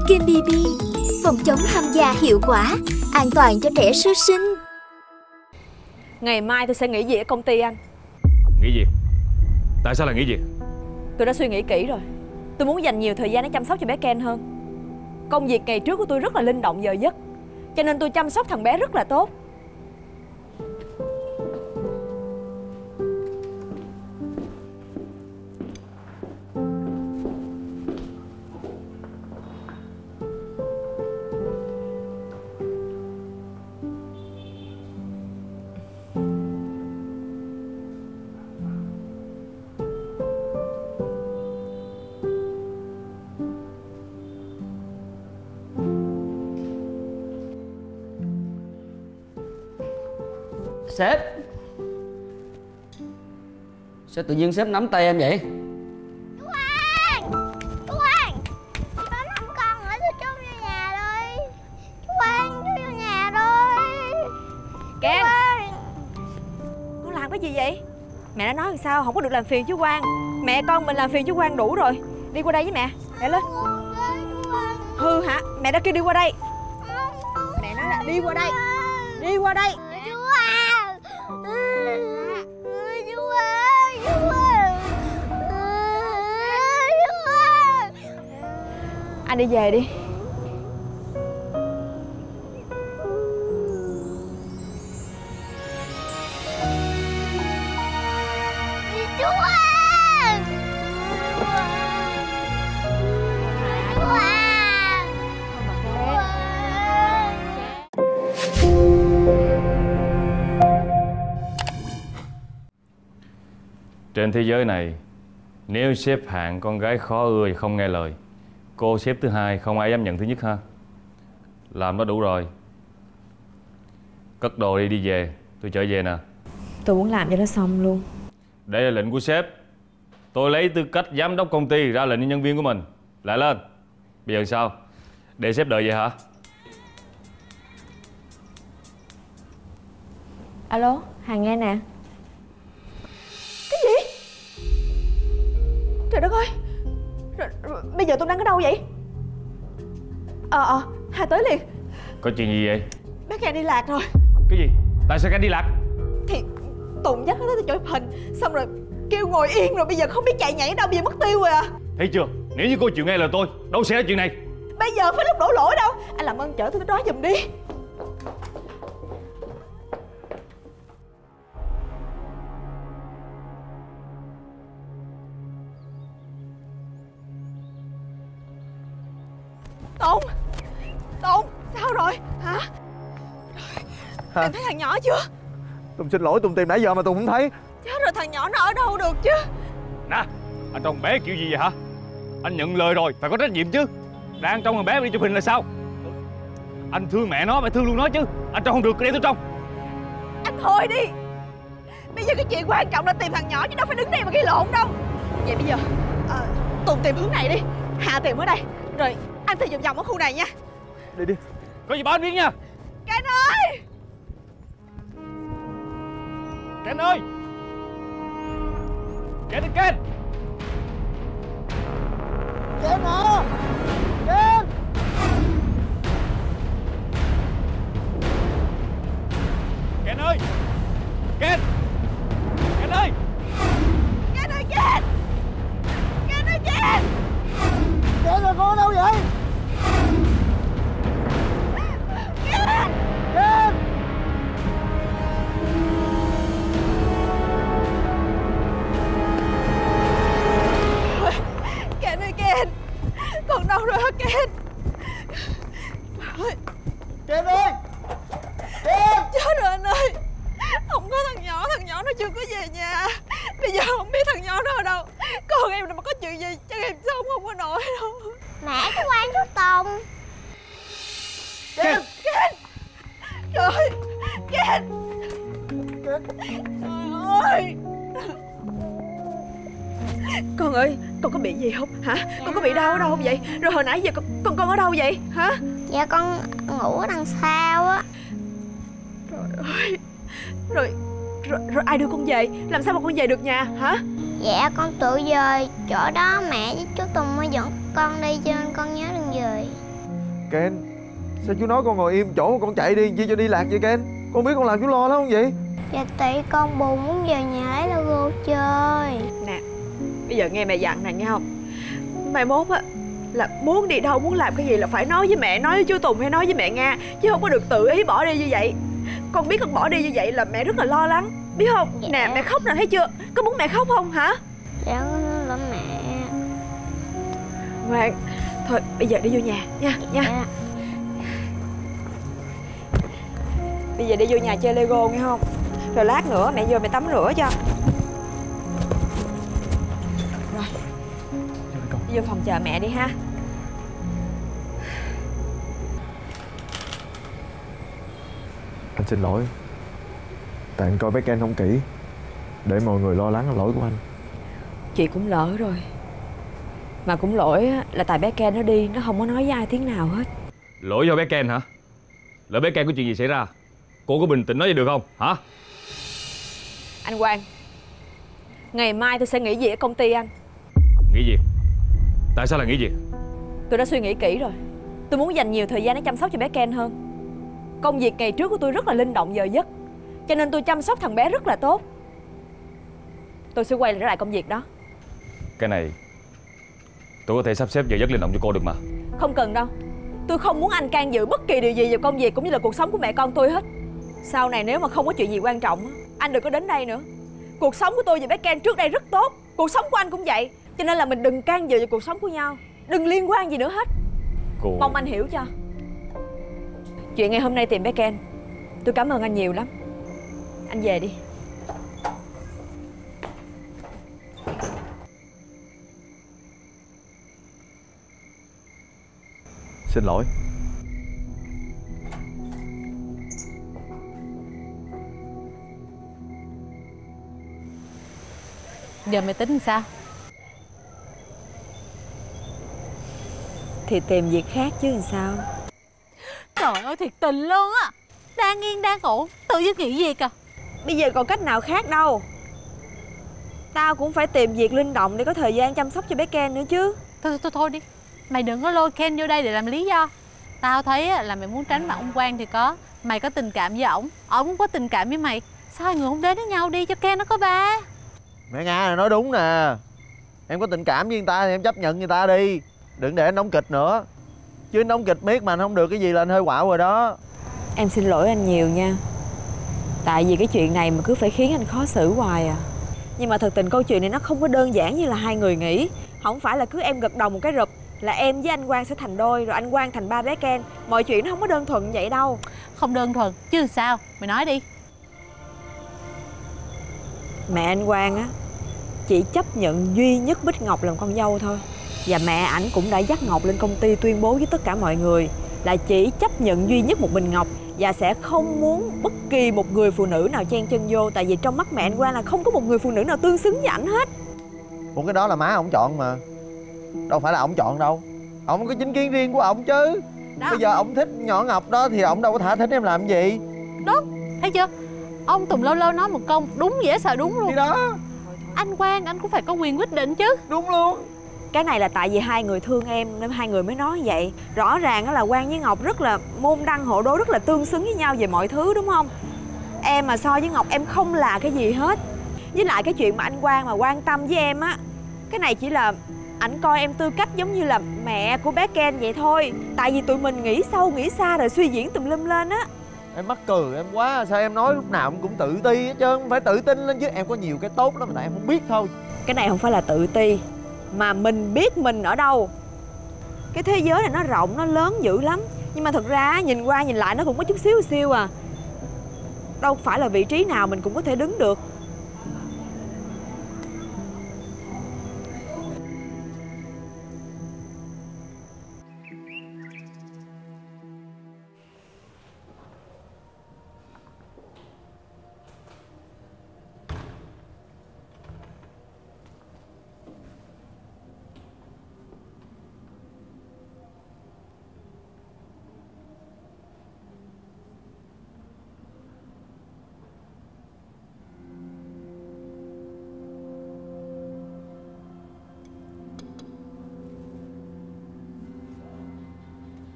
Skin BB, phòng chống ham già hiệu quả, an toàn cho trẻ sơ sinh. Ngày mai tôi sẽ nghỉ việc ở công ty anh. Nghỉ việc? Tại sao lại nghỉ việc? Tôi đã suy nghĩ kỹ rồi. Tôi muốn dành nhiều thời gian để chăm sóc cho bé Ken hơn. Công việc ngày trước của tôi rất là linh động giờ giấc, cho nên tôi chăm sóc thằng bé rất là tốt. Sếp sao tự nhiên sếp nắm tay em vậy? Chú Quang! Chú Quang! Chị Ba nắm con ở chú vô nhà rồi. Chú Quang, chú vô nhà rồi. Ken! Con làm cái gì vậy? Mẹ đã nói làm sao không có được làm phiền chú Quang. Mẹ con mình làm phiền chú Quang đủ rồi. Đi qua đây với mẹ. Mẹ lên. Hư hả? Mẹ đã kêu đi qua đây. Mẹ nói là đi qua đây. Đi qua đây. Chú Quang! Chú ơi! Chú ơi! Chú ơi! Anh đi về đi. Chú Quang! Chú Quang! Trên thế giới này, nếu xếp hạng con gái khó ưa thì không nghe lời, cô xếp thứ hai không ai dám nhận thứ nhất ha. Làm nó đủ rồi. Cất đồ đi về, tôi trở về nè. Tôi muốn làm cho nó xong luôn. Đây là lệnh của sếp. Tôi lấy tư cách giám đốc công ty ra lệnh cho nhân viên của mình. Lại lên. Bây giờ sao? Để sếp đợi vậy hả? Alo, Hằng nghe nè. Cái gì? Trời đất ơi. Bây giờ tôi đang ở đâu vậy? Hà tới liền. Có chuyện gì vậy? Bé Ken đi lạc rồi. Cái gì? Tại sao Ken đi lạc? Thì Tùng dắt nó tới chụp hình, xong rồi kêu ngồi yên, rồi bây giờ không biết chạy nhảy ở đâu, bây giờ mất tiêu rồi à. Thấy chưa? Nếu như cô chịu nghe lời tôi, đâu sẽ có chuyện này. Bây giờ phải lúc đổ lỗi đâu. Anh làm ơn chở tôi tới đó giùm đi. Tùng! Tùng! Sao rồi? Hả? Em thấy thằng nhỏ chưa? Tùng xin lỗi, Tùng tìm nãy giờ mà Tùng không thấy. Chết rồi, thằng nhỏ nó ở đâu được chứ? Nè, anh trông bé kiểu gì vậy hả? Anh nhận lời rồi, phải có trách nhiệm chứ. Đang trông thằng bé đi chụp hình là sao? Anh thương mẹ nó, phải thương luôn nó chứ. Anh trông không được, để tôi trông. Anh thôi đi. Bây giờ cái chuyện quan trọng là tìm thằng nhỏ, chứ đâu phải đứng đây mà gây lộn đâu. Vậy bây giờ Tùng tìm hướng này đi, Hà tìm ở đây, rồi anh tìm vòng vòng ở khu này nha. Đi đi. Có gì báo anh biết nha. Ken ơi! Ken ơi! Ken ơi, Ken! Ken à! Ken! Ken ơi! Ken! Ken ơi! Ken ơi, Ken! Ken ơi, Ken! Ken là con ở đâu vậy? Ken! Ken! Ken ơi, Ken! Con đâu rồi hả Ken? Trời ơi! Ken ơi! Ken! Chết rồi anh ơi! Không có thằng nhỏ nó chưa có về nhà. Bây giờ không biết thằng nhỏ nó ở đâu. Con em mà có chuyện gì chắc em sống không có nổi đâu. Mẹ chú Quang, chú Tùng. Ken! Ken! Trời ơi! Ken! Trời ơi! Con ơi, con có bị gì không hả? Con có bị đau ở đâu không vậy? Rồi hồi nãy giờ con ở đâu vậy hả? Dạ con ngủ ở đằng sau á. Trời ơi! Rồi ai đưa con về? Làm sao mà con về được nhà hả? Dạ con tự về chỗ đó mẹ với chú Tùng mới dẫn con đi, cho nên con nhớ đừng về. Ken, sao chú nói con ngồi im chỗ con chạy đi chi cho đi lạc vậy Ken? Con biết con làm chú lo lắm không vậy? Dạ tại con buồn muốn về nhà lấy logo chơi. Nè, bây giờ nghe mẹ dặn nè nghe không? Mai mốt á là muốn đi đâu, muốn làm cái gì là phải nói với mẹ, nói với chú Tùng hay nói với mẹ Nga, chứ không có được tự ý bỏ đi như vậy. Con biết con bỏ đi như vậy là mẹ rất là lo lắng, biết không? Dạ. Nè mẹ khóc nè, thấy chưa? Có muốn mẹ khóc không hả? Dạ con là mẹ. Ngoan, thôi bây giờ đi vô nhà nha. Dạ. Bây giờ đi vô nhà chơi Lego nghe không? Rồi lát nữa mẹ vô mẹ tắm rửa cho. Rồi, đi vô phòng chờ mẹ đi ha. Anh xin lỗi. Tại anh coi bé Ken không kỹ, để mọi người lo lắng là lỗi của anh. Chị cũng lỡ rồi. Mà cũng lỗi á, là tại bé Ken nó đi, nó không có nói với ai tiếng nào hết. Lỗi do bé Ken hả? Lỡ bé Ken có chuyện gì xảy ra, cô có bình tĩnh nói vậy được không hả? Anh Quang, ngày mai tôi sẽ nghỉ việc ở công ty anh. Nghỉ việc? Tại sao lại nghỉ việc? Tôi đã suy nghĩ kỹ rồi. Tôi muốn dành nhiều thời gian để chăm sóc cho bé Ken hơn. Công việc ngày trước của tôi rất là linh động giờ giấc, cho nên tôi chăm sóc thằng bé rất là tốt. Tôi sẽ quay lại công việc đó. Cái này tôi có thể sắp xếp giờ giấc linh động cho cô được mà. Không cần đâu. Tôi không muốn anh can dự bất kỳ điều gì vào công việc cũng như là cuộc sống của mẹ con tôi hết. Sau này nếu mà không có chuyện gì quan trọng, anh đừng có đến đây nữa. Cuộc sống của tôi và bé Ken trước đây rất tốt, cuộc sống của anh cũng vậy. Cho nên là mình đừng can dự vào cuộc sống của nhau, đừng liên quan gì nữa hết. Cô... Mong anh hiểu cho. Chuyện ngày hôm nay tìm bé Ken, tôi cảm ơn anh nhiều lắm. Anh về đi. Xin lỗi. Giờ mày tính sao? Thì tìm việc khác chứ làm sao. Trời ơi thiệt tình luôn á. Đang yên đang ổn, tự dưng nghỉ việc à? Bây giờ còn cách nào khác đâu. Tao cũng phải tìm việc linh động để có thời gian chăm sóc cho bé Ken nữa chứ. Thôi đi. Mày đừng có lôi Ken vô đây để làm lý do. Tao thấy là mày muốn tránh mặt ông Quang thì có. Mày có tình cảm với ổng, ổng cũng có tình cảm với mày. Sao hai người không đến với nhau đi cho Ken nó có ba? Mẹ Nga này nói đúng nè. Em có tình cảm với người ta thì em chấp nhận người ta đi. Đừng để anh đóng kịch nữa. Chứ anh đóng kịch miết mà anh không được cái gì là anh hơi quạo rồi đó. Em xin lỗi anh nhiều nha. Tại vì cái chuyện này mà cứ phải khiến anh khó xử hoài à. Nhưng mà thật tình câu chuyện này nó không có đơn giản như là hai người nghĩ. Không phải là cứ em gật đầu một cái rụp là em với anh Quang sẽ thành đôi, rồi anh Quang thành ba bé Ken. Mọi chuyện nó không có đơn thuần vậy đâu. Không đơn thuần chứ sao? Mày nói đi. Mẹ anh Quang á chỉ chấp nhận duy nhất Bích Ngọc làm con dâu thôi. Và mẹ ảnh cũng đã dắt Ngọc lên công ty tuyên bố với tất cả mọi người là chỉ chấp nhận duy nhất một mình Ngọc, và sẽ không muốn bất kỳ một người phụ nữ nào chen chân vô. Tại vì trong mắt mẹ anh Quang là không có một người phụ nữ nào tương xứng với ảnh hết. Ủa cái đó là má ổng chọn mà, đâu phải là ổng chọn đâu. Ổng có chính kiến riêng của ổng chứ đó. Bây giờ ổng thích nhỏ Ngọc đó thì ổng đâu có thả thính em làm gì. Đúng, thấy chưa? Ông Tùng lâu lâu nói một câu đúng dễ sợ đúng luôn. Thì đó. Anh Quang anh cũng phải có quyền quyết định chứ. Đúng luôn. Cái này là tại vì hai người thương em nên hai người mới nói vậy. Rõ ràng là Quang với Ngọc rất là môn đăng hộ đối, rất là tương xứng với nhau về mọi thứ đúng không? Em mà so với Ngọc em không là cái gì hết. Với lại cái chuyện mà anh Quang mà quan tâm với em á, cái này chỉ là ảnh coi em tư cách giống như là mẹ của bé Ken vậy thôi. Tại vì tụi mình nghĩ sâu nghĩ xa rồi suy diễn tùm lum lên á. Em mắc cười em quá. Sao em nói lúc nào em cũng tự ti hết trơn. Phải tự tin lên chứ. Em có nhiều cái tốt lắm mà tại em không biết thôi. Cái này không phải là tự ti, mà mình biết mình ở đâu. Cái thế giới này nó rộng, nó lớn dữ lắm. Nhưng mà thật ra nhìn qua nhìn lại nó cũng có chút xíu à. Đâu phải là vị trí nào mình cũng có thể đứng được.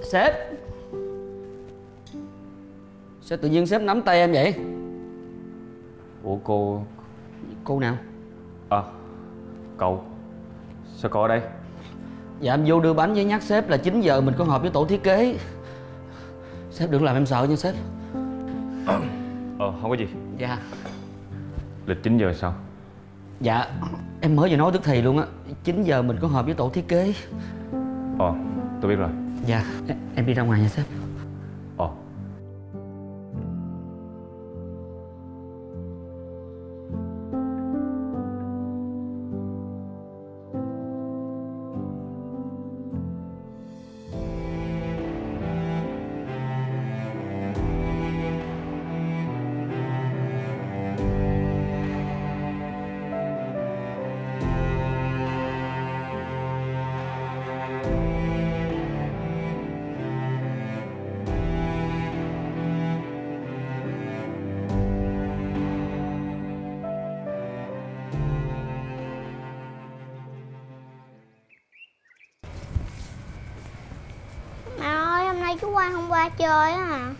Sếp. Sao tự nhiên sếp nắm tay em vậy? Ủa Cô nào? Cậu. Sao cậu ở đây? Dạ em vô đưa bánh với nhắc sếp là 9 giờ mình có họp với tổ thiết kế. Sếp đừng làm em sợ nha sếp. Không có gì. Dạ. Lịch 9 giờ sao? Dạ em mới vừa nói tức thì luôn á. 9 giờ mình có họp với tổ thiết kế. Tôi biết rồi. Dạ em đi ra ngoài nha sếp. Mẹ ơi, hôm nay chú Quang không qua chơi á hả?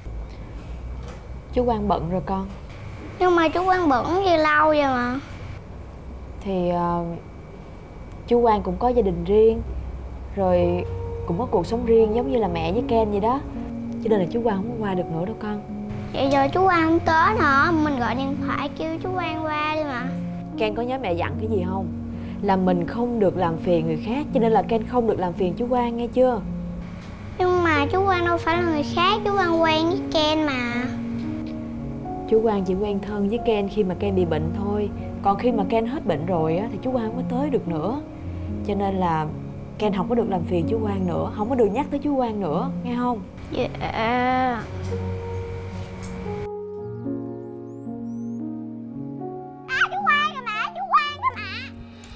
Chú Quang bận rồi con. Nhưng mà chú Quang bận gì lâu vậy mà. Thì chú Quang cũng có gia đình riêng, rồi cũng có cuộc sống riêng giống như là mẹ với Ken vậy đó. Cho nên là chú Quang không có qua được nữa đâu con. Vậy giờ chú Quang không tới nữa, mình gọi điện thoại kêu chú Quang qua đi mà. Ken có nhớ mẹ dặn cái gì không? Là mình không được làm phiền người khác, cho nên là Ken không được làm phiền chú Quang, nghe chưa? Nhưng mà chú Quang đâu phải là người khác, chú Quang quen với Ken mà. Chú Quang chỉ quen thân với Ken khi mà Ken bị bệnh thôi. Còn khi mà Ken hết bệnh rồi á, thì chú Quang không có tới được nữa. Cho nên là Ken không có được làm phiền chú Quang nữa, không có được nhắc tới chú Quang nữa, nghe không? Dạ. Chú Quang kìa mẹ, chú Quang kìa mẹ.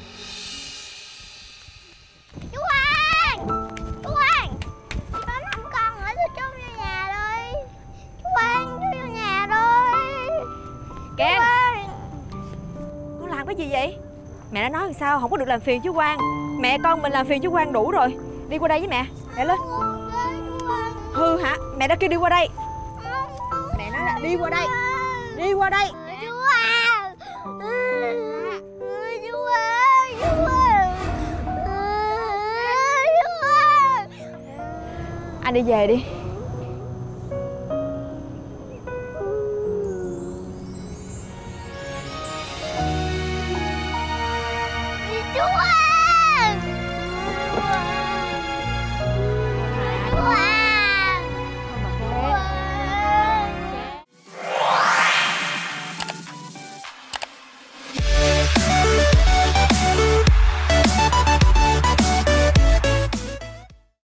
Chú Quang, chú Quang, chị bấm thăm con ở chú trốn vô nhà rồi. Chú Quang, chú vô nhà rồi. Ken, con làm cái gì vậy? Mẹ đã nói làm sao không có được làm phiền chú Quang. Mẹ con mình làm phiền chú Quang đủ rồi. Đi qua đây với mẹ, mẹ lên. Hư hả? Mẹ đã kêu đi qua đây. Mẹ nói là đi qua đây. Đi qua đây. Chú Quang, chú ơi, chú ơi, chú ơi. Anh đi về đi.